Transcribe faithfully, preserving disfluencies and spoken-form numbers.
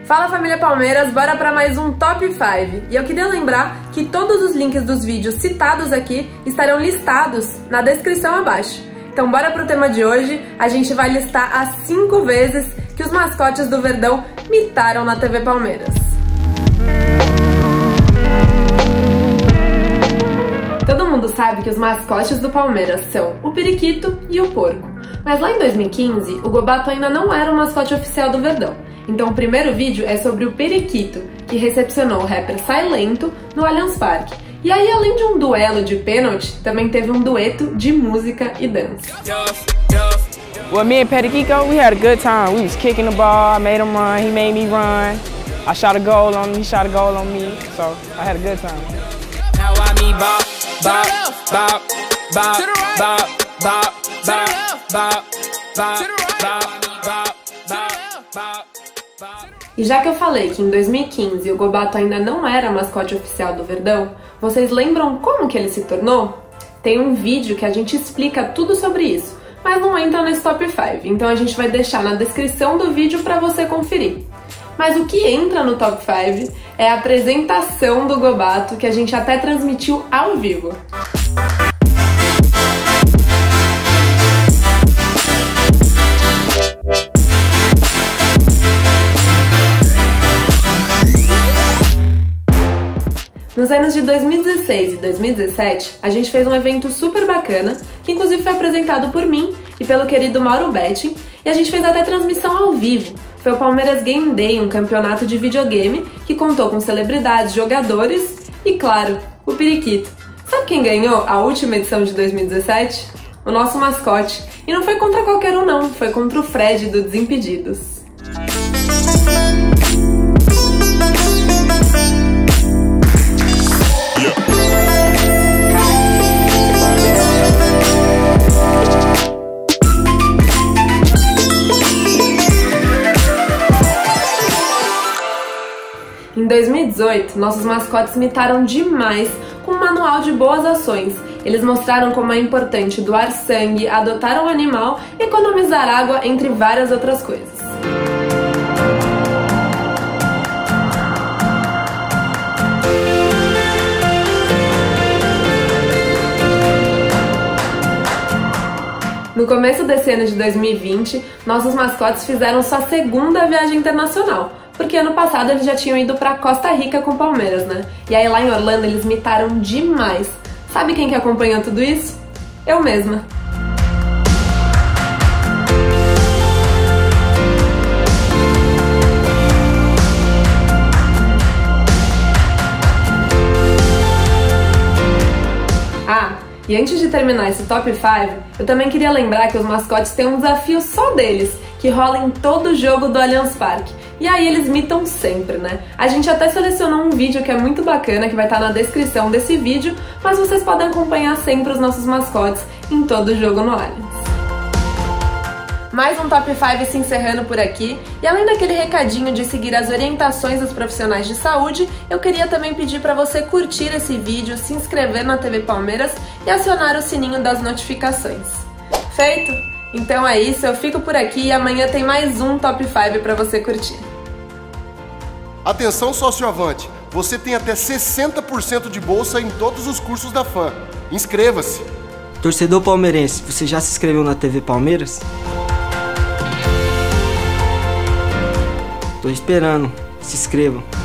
Fala família Palmeiras, bora para mais um Top cinco. E eu queria lembrar que todos os links dos vídeos citados aqui estarão listados na descrição abaixo. Então bora pro tema de hoje, a gente vai listar as cinco vezes que os mascotes do Verdão mitaram na T V Palmeiras. Todo mundo sabe que os mascotes do Palmeiras são o periquito e o porco. Mas lá em dois mil e quinze, o Gobato ainda não era o mascote oficial do Verdão. Então o primeiro vídeo é sobre o periquito, que recepcionou o rapper Silento no Allianz Parque. E aí, além de um duelo de pênalti, também teve um dueto de música e dança. Well, me and Periquito, we had a good time. We was kicking the ball, I made him run, he made me run. I shot a goal on him, he shot a goal on me, so I had a good time. Now I me bop, bop, bop, bop, bop, bop, bop, bop, bop, bop, bop, bop. E já que eu falei que em dois mil e quinze o Gobato ainda não era mascote oficial do Verdão, vocês lembram como que ele se tornou? Tem um vídeo que a gente explica tudo sobre isso, mas não entra nesse top cinco, então a gente vai deixar na descrição do vídeo para você conferir. Mas o que entra no top cinco é a apresentação do Gobato, que a gente até transmitiu ao vivo. Nos anos de dois mil e dezesseis e dois mil e dezessete, a gente fez um evento super bacana, que inclusive foi apresentado por mim e pelo querido Mauro Betting, e a gente fez até transmissão ao vivo. Foi o Palmeiras Game Day, um campeonato de videogame que contou com celebridades, jogadores e, claro, o periquito. Sabe quem ganhou a última edição de dois mil e dezessete? O nosso mascote. E não foi contra qualquer um não, foi contra o Fred do Desimpedidos. Em dois mil e dezoito, nossos mascotes imitaram demais com um manual de boas ações. Eles mostraram como é importante doar sangue, adotar um animal, economizar água, entre várias outras coisas. No começo desse ano de dois mil e vinte, nossos mascotes fizeram sua segunda viagem internacional, porque ano passado eles já tinham ido pra Costa Rica com o Palmeiras, né? E aí lá em Orlando eles imitaram demais. Sabe quem que acompanhou tudo isso? Eu mesma. Ah, e antes de terminar esse top cinco, eu também queria lembrar que os mascotes têm um desafio só deles, que rola em todo jogo do Allianz Parque. E aí eles mitam sempre, né? A gente até selecionou um vídeo que é muito bacana, que vai estar na descrição desse vídeo, mas vocês podem acompanhar sempre os nossos mascotes em todo jogo no Allianz. Mais um top cinco se encerrando por aqui, e além daquele recadinho de seguir as orientações dos profissionais de saúde, eu queria também pedir para você curtir esse vídeo, se inscrever na T V Palmeiras e acionar o sininho das notificações. Feito? Então é isso, eu fico por aqui e amanhã tem mais um top cinco para você curtir. Atenção sócio-avante, você tem até sessenta por cento de bolsa em todos os cursos da F A M. Inscreva-se! Torcedor palmeirense, você já se inscreveu na T V Palmeiras? Tô esperando, se inscrevam.